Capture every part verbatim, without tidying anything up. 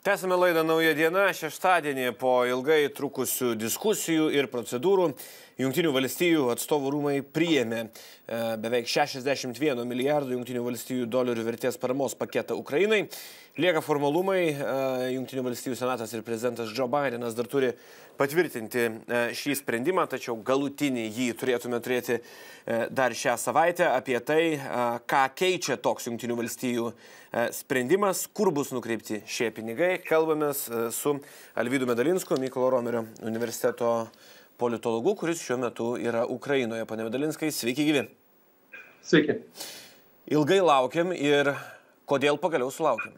Tęsime laidą Nauja diena. Šeštadienį po ilgai trukusių diskusijų ir procedūrų Jungtinių valstijų atstovų rūmai priėmė beveik šešiasdešimt vieno milijardo Jungtinių valstijų dolerių vertės paramos paketą Ukrainai. Lieka formalumai. Jungtinių valstijų senatas ir prezidentas Joe Bidenas dar turi patvirtinti šį sprendimą, tačiau galutinį jį turėtume turėti dar šią savaitę. Apie tai, ką keičia toks Jungtinių valstijų sprendimas, kur bus nukreipti šie pinigai, kalbamės su Alvydu Medalinsku, Mykolo Romerio universiteto politologu, kuris šiuo metu yra Ukrainoje. Pane Medalinskai, sveiki gyvi. Sveiki. Ilgai laukiam ir kodėl pagaliau sulaukiam?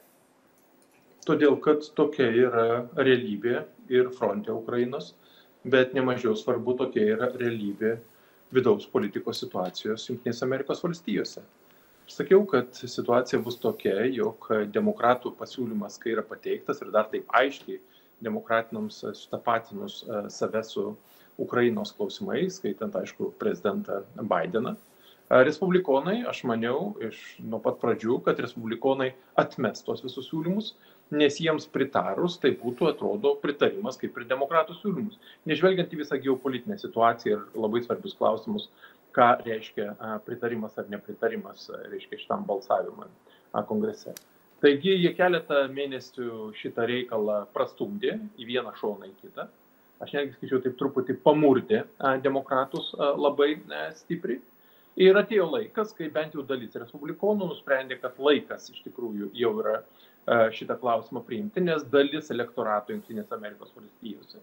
Todėl, kad tokia yra realybė ir fronte Ukrainos, bet nemažiau svarbu tokia yra realybė vidaus politikos situacijos Jungtinėse Amerikos valstijose. Sakiau, kad situacija bus tokia, jog demokratų pasiūlymas, kai yra pateiktas ir dar taip aiškiai demokratinams sutapatinus save su Ukrainos klausimais, skaitant, aišku, prezidentą Bideną. Respublikonai, aš maniau, iš nuo pat pradžių, kad respublikonai atmes tos visus siūlymus, nes jiems pritarus tai būtų, atrodo, pritarimas kaip ir demokratų siūlymus. Nežvelgiant į visą geopolitinę situaciją ir labai svarbius klausimus, ką reiškia pritarimas ar nepritarimas, reiškia šitam balsavimui kongrese. Taigi jie keletą mėnesių šitą reikalą prastumdė į vieną šoną į kitą. Aš netgi skaičiau taip truputį pamurdė demokratus labai stipriai. Ir atėjo laikas, kai bent jau dalis respublikonų nusprendė, kad laikas iš tikrųjų jau yra šitą klausimą priimti, nes dalis elektorato Jungtinėse Amerikos valstijose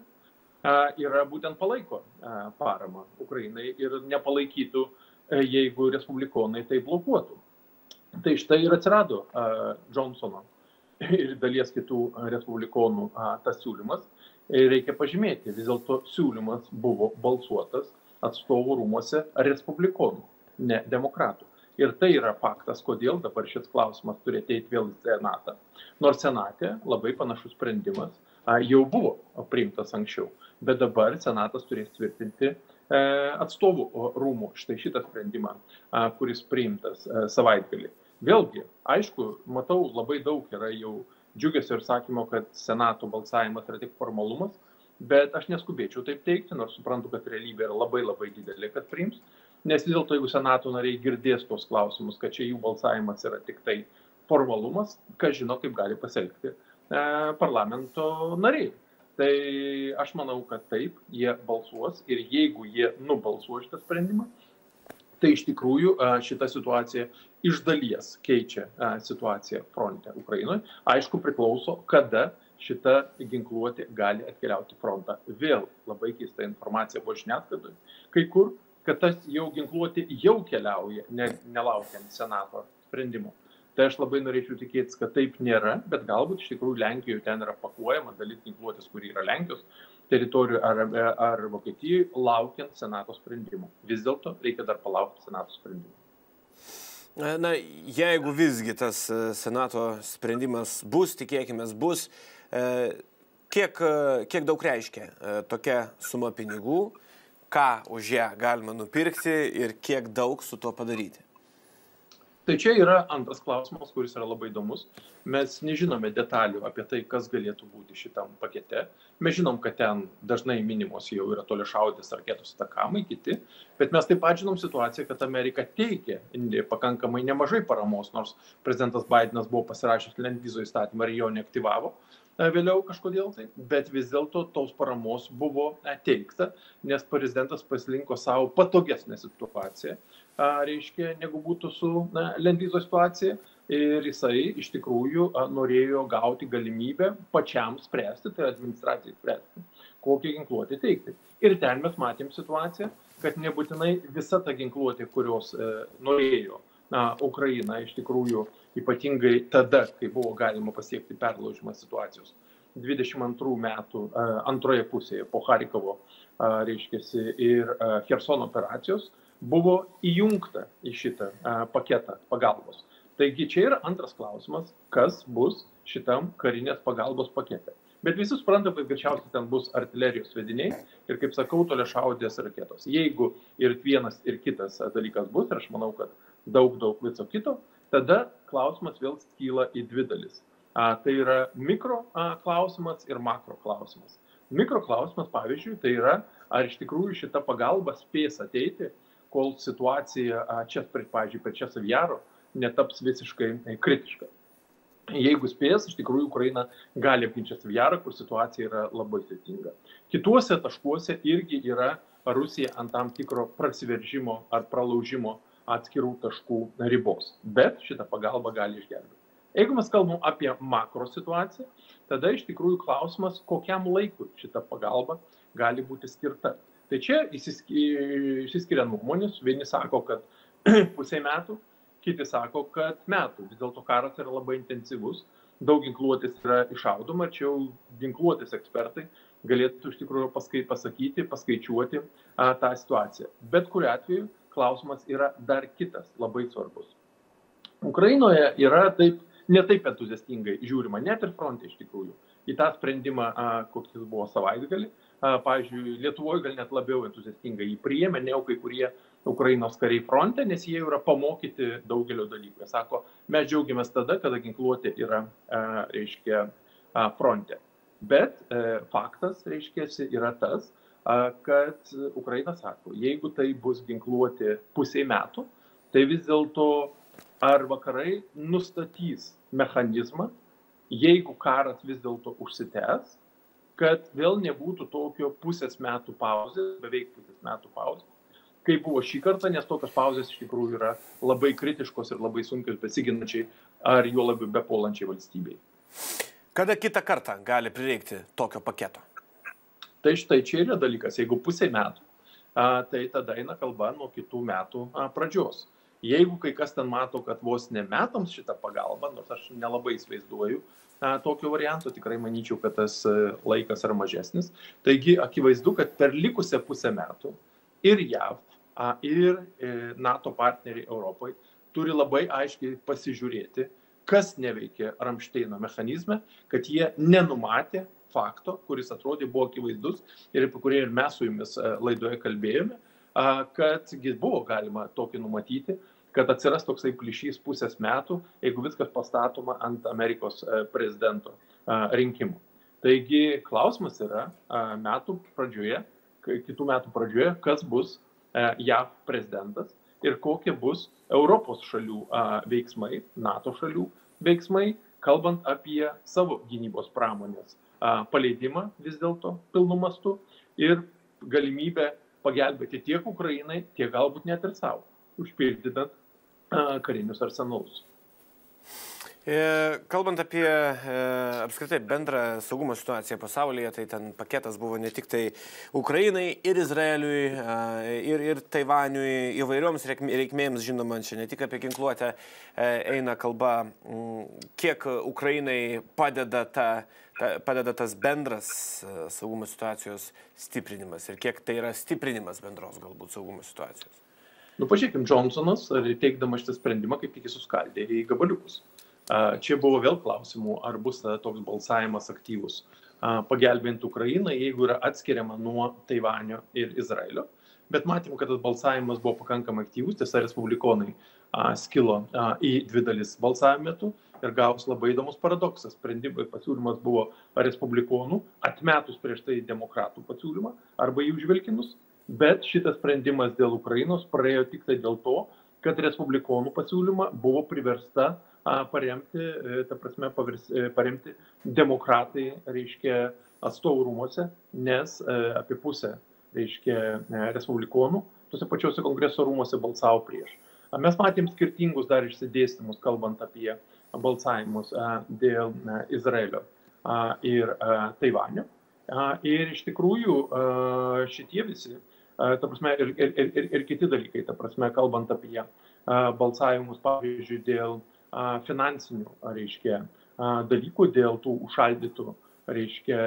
yra būtent palaiko paramą Ukrainai ir nepalaikytų, jeigu respublikonai tai blokuotų. Tai štai ir atsirado uh, Johnsono ir dalies kitų respublikonų uh, tas siūlymas. Ir reikia pažymėti, vis dėlto siūlymas buvo balsuotas atstovų rūmuose respublikonų, ne demokratų. Ir tai yra faktas, kodėl dabar šis klausimas turi ateiti vėl į senatą. Nors senate labai panašus sprendimas uh, jau buvo priimtas anksčiau, bet dabar senatas turės tvirtinti uh, atstovų rūmų štai šitą sprendimą, uh, kuris priimtas uh, savaitgalį. Vėlgi, aišku, matau, labai daug yra jau džiugesio ir sakymo, kad senato balsavimas yra tik formalumas, bet aš neskubėčiau taip teikti, nors suprantu, kad realybė yra labai labai didelė, kad priims, nes vis dėlto, jeigu senato nariai girdės tos klausimus, kad čia jų balsavimas yra tik tai formalumas, kas žino, kaip gali pasielgti e, parlamento nariai. Tai aš manau, kad taip, jie balsuos ir jeigu jie nubalsuos šitą sprendimą, tai iš tikrųjų šita situacija iš dalies keičia situaciją fronte Ukrainoje. Aišku, priklauso, kada šita ginkluotė gali atkeliauti frontą. Vėl labai keista informacija buvo žiniasklaidoje, kai kur, kad tas jau ginkluotė jau keliauja, ne, nelaukiant senato sprendimo. Tai aš labai norėčiau tikėtis, kad taip nėra, bet galbūt iš tikrųjų Lenkijoje ten yra pakuojama dalis ginkluotės, kuri yra Lenkijos teritorijų ar, ar Vokietijai, laukiant senato sprendimų. Vis dėlto reikia dar palaukti senato sprendimų. Na, jeigu visgi tas senato sprendimas bus, tikėkime bus, kiek, kiek daug reiškia tokia suma pinigų, ką už ją galima nupirkti ir kiek daug su tuo padaryti? Tai čia yra antras klausimas, kuris yra labai įdomus. Mes nežinome detalių apie tai, kas galėtų būti šitam pakete. Mes žinom, kad ten dažnai minimos jau yra toliašaudės raketos atakamai, kiti, bet mes taip pat žinom situaciją, kad Amerika teikia pakankamai nemažai paramos, nors prezidentas Bidenas buvo pasirašęs lendvyzo įstatymą ir jo neaktyvavo vėliau kažkodėl tai, bet vis dėlto tos paramos buvo teikta, nes prezidentas pasirinko savo patogesnę situaciją, reiškia, negu būtų su lendvyzo situacija, ir jisai iš tikrųjų norėjo gauti galimybę pačiam spręsti, tai administracijai spręsti, kokią ginkluotę teikti. Ir ten mes matėm situaciją, kad nebūtinai visa ta ginkluotė, kurios e, norėjo na, Ukraina iš tikrųjų, ypatingai tada, kai buvo galima pasiekti perlaužimą situacijos. dvidešimt antrų metų antroje pusėje po Charkovo, reiškiasi, ir Chersono operacijos buvo įjungta į šitą paketą pagalbos. Taigi čia yra antras klausimas, kas bus šitam karinės pagalbos pakete. Bet visi supranta, kad greičiausiai ten bus artilerijos sviediniai ir, kaip sakau, toliašaudės raketos. Jeigu ir vienas, ir kitas dalykas bus, ir aš manau, kad daug, daug viso kito, tada klausimas vėl skyla į dvi dalis. Tai yra mikro klausimas ir makro klausimas. Mikro klausimas, pavyzdžiui, tai yra, ar iš tikrųjų šita pagalba spės ateiti, kol situacija čia, pavyzdžiui, prie Česov Jaro netaps visiškai kritiška. Jeigu spės, iš tikrųjų Ukraina gali apginti Česov Jarą, kur situacija yra labai sudėtinga. Kituose taškuose irgi yra Rusija ant tam tikro prasiveržimo ar pralaužimo atskirų taškų ribos. Bet šitą pagalbą gali išgelbėti. Jeigu mes kalbam apie makro situaciją, tada iš tikrųjų klausimas, kokiam laikui šita pagalba gali būti skirta. Tai čia išsiskiria nuomonės. Vieni sako, kad pusė metų, kiti sako, kad metų. Vis dėlto karas yra labai intensyvus, daug ginkluotės yra išaudoma, čia jau ginkluotės ekspertai galėtų iš tikrųjų pasakyti, paskaičiuoti a, tą situaciją. Bet kuriuo atveju klausimas yra dar kitas, labai svarbus. Ukrainoje yra taip, ne taip entuziastingai žiūrima, net ir fronte iš tikrųjų, į tą sprendimą, a, koks jis buvo savaitgalį. A, pavyzdžiui, Lietuvoje gal net labiau entuziastingai jį priėmė, ne kai kurie Ukrainos kariai fronte, nes jie yra pamokyti daugelio dalykų. Jie sako, mes džiaugiamės tada, kada ginkluotė yra, a, reiškia, a, fronte. Bet e, faktas, reiškia, yra tas, a, kad Ukraina sako, jeigu tai bus ginkluotė pusiai metų, tai vis dėlto ar vakarai nustatys mechanizmą, jeigu karas vis dėlto užsitęs, kad vėl nebūtų tokio pusės metų pauzės, beveik pusės metų pauzės, kaip buvo šį kartą, nes tokios pauzės iš tikrųjų yra labai kritiškos ir labai sunkios besiginančiai ar juo labiau bepuolančiai valstybei. Kada kitą kartą gali prireikti tokio paketo? Tai štai čia yra dalykas, jeigu pusė metų, tai tada eina kalba nuo kitų metų pradžios. Jeigu kai kas ten mato, kad vos ne metams šitą pagalbą, nors aš nelabai įsivaizduoju tokio varianto, tikrai manyčiau, kad tas laikas yra mažesnis. Taigi akivaizdu, kad per likusią pusę metų ir J A V, ir NATO partneriai Europai turi labai aiškiai pasižiūrėti, kas neveikia Ramšteino mechanizme, kad jie nenumatė fakto, kuris atrodė buvo akivaizdus ir apie kurį ir mes su jumis laidoje kalbėjome, kad buvo galima tokį numatyti, kad atsiras toksai plyšys pusės metų, jeigu viskas pastatoma ant Amerikos prezidento rinkimų. Taigi klausimas yra metų pradžioje, kitų metų pradžioje, kas bus J A V prezidentas ir kokie bus Europos šalių veiksmai, NATO šalių veiksmai, kalbant apie savo gynybos pramonės paleidimą vis dėlto pilnu mastu ir galimybę pagelbėti tiek Ukrainai, tiek galbūt net ir savo, užpildydant karinius arsenalus. Kalbant apie apskritai bendrą saugumo situaciją pasaulyje, tai ten paketas buvo ne tik tai Ukrainai ir Izraeliui, ir, ir Taivaniui, įvairioms reikmėms, žinoma, čia ne tik apie ginkluotę eina kalba, kiek Ukrainai padeda, ta, ta, padeda tas bendras saugumo situacijos stiprinimas ir kiek tai yra stiprinimas bendros galbūt saugumo situacijos. Nu, pažiūrėkim, Johnsonas, teikdamas šitą sprendimą, kaip tik jis suskaldė į gabaliukus. Čia buvo vėl klausimų, ar bus toks balsavimas aktyvus pagelbint Ukrainą, jeigu yra atskiriama nuo Taivanio ir Izraelio. Bet matėm, kad tas balsavimas buvo pakankamai aktyvus, tiesa, respublikonai skilo į dvi dalis balsavimo metu ir gavus labai įdomus paradoksas. Sprendimai pasiūlymas buvo respublikonų, atmetus prieš tai demokratų pasiūlymą arba jį užvilkinus. Bet šitas sprendimas dėl Ukrainos praėjo tik tai dėl to, kad respublikonų pasiūlymą buvo priversta paremti, ta prasme, paremti demokratai, reiškia, atstovų rūmose, nes apie pusę, reiškia, respublikonų tuose pačiuose kongreso rūmose balsavo prieš. Mes matėm skirtingus dar išsidėstymus, kalbant apie balsavimus dėl Izraelio ir Taivanio. Ir iš tikrųjų šitie visi, ta prasme, ir, ir, ir, ir kiti dalykai, ta prasme, kalbant apie balsavimus, pavyzdžiui, dėl finansinių, reiškia, dalykų, dėl tų užšaldytų, reiškia,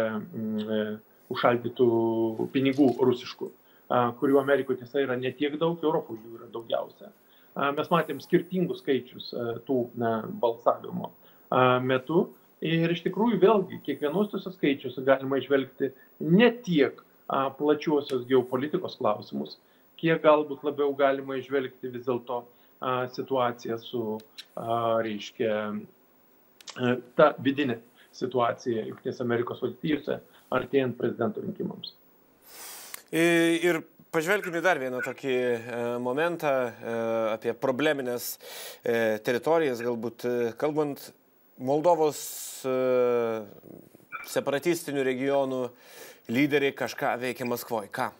užšaldytų pinigų rusiškų, kurių Amerikoje tiesa yra ne tiek daug, Europoje jų yra daugiausia. Mes matėm skirtingus skaičius tų balsavimo metu ir iš tikrųjų vėlgi kiekvienos tose skaičiuose galima išvelgti ne tiek plačiosios geopolitikos klausimus, kiek galbūt labiau galima išvelgti vis dėlto situaciją su, reiškia, ta vidinė situacija Jungtinėse Amerikos valstijose artėjant prezidento rinkimams. Ir pažvelkime dar vieną tokį momentą apie probleminės teritorijas, galbūt kalbant Moldovos separatistinių regionų lyderiai kažką veikia Maskvoje. Ką?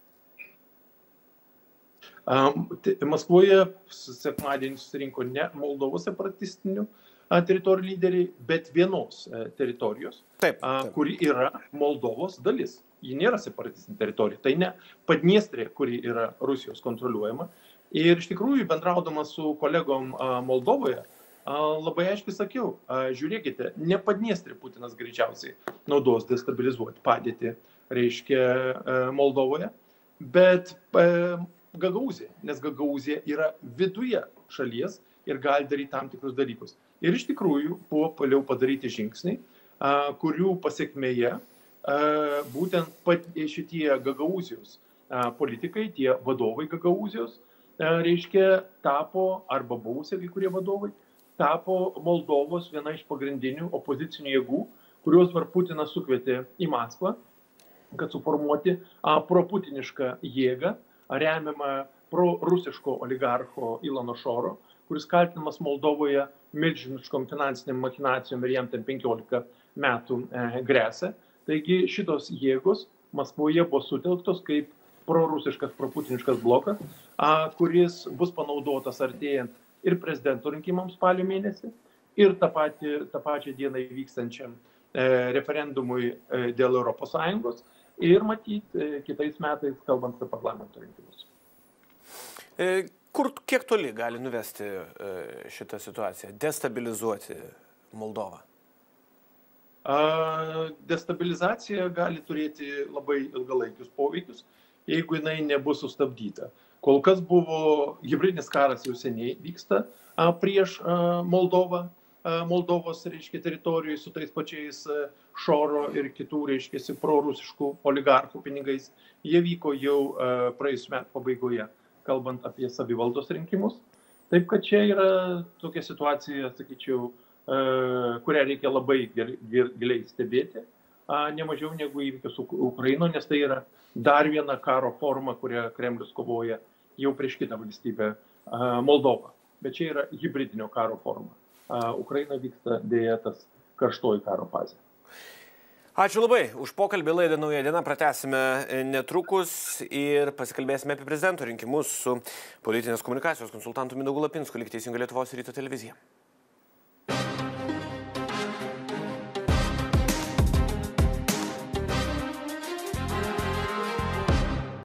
Maskvoje sekmadienį susirinko ne Moldovos separatistinių teritorijų lyderiai, bet vienos teritorijos, taip, taip. kuri yra Moldovos dalis. Ji nėra separatistinė teritorija, tai ne Padniestrė, kuri yra Rusijos kontroliuojama. Ir iš tikrųjų, bendraudamas su kolegom Moldovoje, labai aiškiai sakiau, žiūrėkite, ne Padniestrė Putinas greičiausiai naudos destabilizuoti padėtį, reiškia Moldovoje, bet Gagaūzija, nes Gagaūzija yra viduje šalies ir gali daryti tam tikrus dalykus. Ir iš tikrųjų buvo paliau padaryti žingsniai, kurių pasiekmėje būtent šitie Gagaūzijos politikai, tie vadovai Gagaūzijos, reiškia, tapo, arba buvusi kai kurie vadovai, tapo Moldovos viena iš pagrindinių opozicinių jėgų, kuriuos var Putinas sukvietė į Maskvą, kad suformuoti proputinišką jėgą, remiamą pro-rusiško oligarcho Ilano Šoro, kuris kaltinamas Moldovoje milžiniškom finansiniam machinacijom ir jam ten penkiolika metų gresia. Taigi šitos jėgos Maskvoje buvo sutelktos kaip pro-rusiškas, pro-putiniškas blokas, kuris bus panaudotas artėjant ir prezidento rinkimams spalio mėnesį, ir tą, patį, tą pačią dieną vykstančiam referendumui dėl Europos Sąjungos, ir matyti kitais metais, kalbant apie parlamento rinkimus. Kur, kiek toli gali nuvesti šitą situaciją, destabilizuoti Moldovą? Destabilizacija gali turėti labai ilgalaikius poveikius, jeigu jinai nebus sustabdyta. Kol kas buvo hibridinis karas jau seniai vyksta prieš Moldovą, Moldovos, reiškia, teritorijoje su tais pačiais Šoro ir kitų, reiškia, pro-rusiškų oligarchų pinigais. Jie vyko jau praėjusių metų pabaigoje, kalbant apie savivaldos rinkimus. Taip, kad čia yra tokia situacija, sakyčiau, kurią reikia labai giliai stebėti, ne mažiau negu įvykius su Ukraina, nes tai yra dar viena karo forma, kurią Kremlius kovoja jau prieš kitą valstybę, Moldovą. Bet čia yra hibridinio karo forma. Ukraina vyksta dėja tas karštoji karo fazė. Ačiū labai už pokalbį. Laidą Nauja diena pratęsime netrukus ir pasikalbėsime apie prezidento rinkimus su politinės komunikacijos konsultantu Mindaugu Lapinsku. Likite įsijungę Lietuvos ryto televiziją.